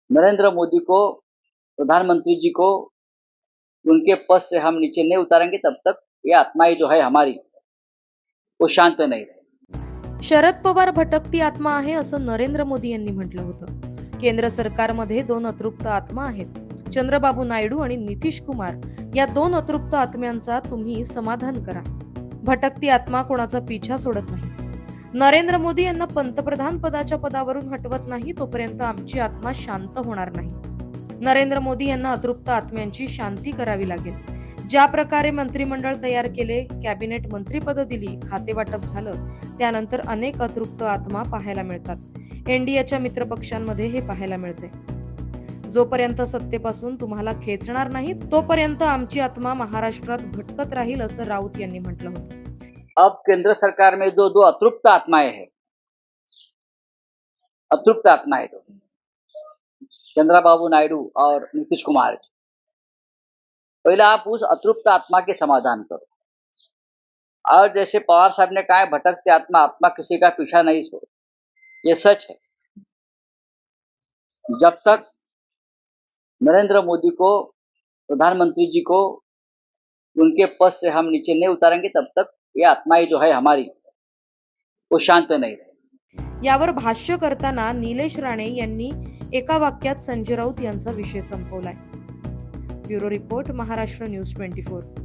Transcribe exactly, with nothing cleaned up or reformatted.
नरेंद्र मोदी को, प्रधानमंत्री जी को उनके पद से हम नीचे नहीं उतारेंगे तब तक ये आत्माएं जो है हमारी वो शांत नहीं रहे। शरद पवार भटकती आत्मा आहे असं नरेंद्र मोदी यांनी म्हटलं होतं। केंद्र सरकारमध्ये दोन अतृप्त आत्मा आहेत, चंद्रबाबू नायडू आणि नितीश कुमार। या दोन अतृप्त आत्म्यांचा तुम्ही समाधान करा। भटकती आत्मा कोणाचा पिछा सोडत नाही। नरेंद्र मोदी यांना पंतप्रधान पदाच्या पदावरून हटवत नाही तोपर्यंत आमची आत्मा शांत होणार नाही। नरेंद्र मोदी यांना अतृप्त आत्म्यांची शांती करावी लागेल। ज्या प्रकारे मंत्रिमंडळ तयार केले, कॅबिनेट मंत्रिपद दिली, खाते वाटप झालं, त्यानंतर अनेक अतृप्त आत्मा पाहायला मिळतात। एनडीएच्या मित्रपक्षांमध्ये हे पाहायला मिळते। जोपर्यंत सत्तेपासून तुम्हाला खेचणार नाही तोपर्यंत आमची आत्मा महाराष्ट्रात भटकत राहील असं राऊत यांनी म्हटलं होतं। अब केंद्र सरकार में जो दो अतृप्त आत्माएं हैं, अतृप्त आत्माएं दो, चंद्रबाबू नायडू और नीतीश कुमार, पहले आप उस अतृप्त आत्मा के समाधान करो। और जैसे पवार साहब ने कहा है, भटकती आत्मा आत्मा किसी का पीछा नहीं छोड़, ये सच है। जब तक नरेंद्र मोदी को, प्रधानमंत्री जी को उनके पद से हम नीचे नहीं उतारेंगे तब तक ये आत्माएं जो है हमारी वो शांत नहीं रहे। यावर भाष्य करताना निलेश राणे यांनी एका वाक्यात संजय राऊत यांचा विषय संपवलाय। ब्युरो रिपोर्ट, महाराष्ट्र न्यूज चोवीस।